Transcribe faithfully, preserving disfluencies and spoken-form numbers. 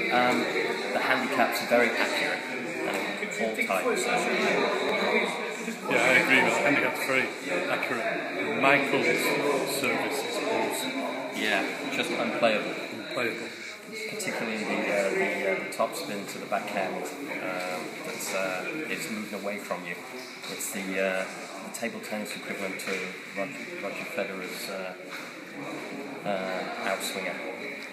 Um, the handicaps are very accurate and all tight. Yeah, I agree with that. Handicap's very accurate. Michael's service is awesome. Yeah, just unplayable. Unplayable. Particularly the uh, the, uh, the top spin to the backhand um, that's uh, it's moving away from you. It's the uh, the table tennis equivalent to Roger, Roger Federer's uh, uh, outswinger.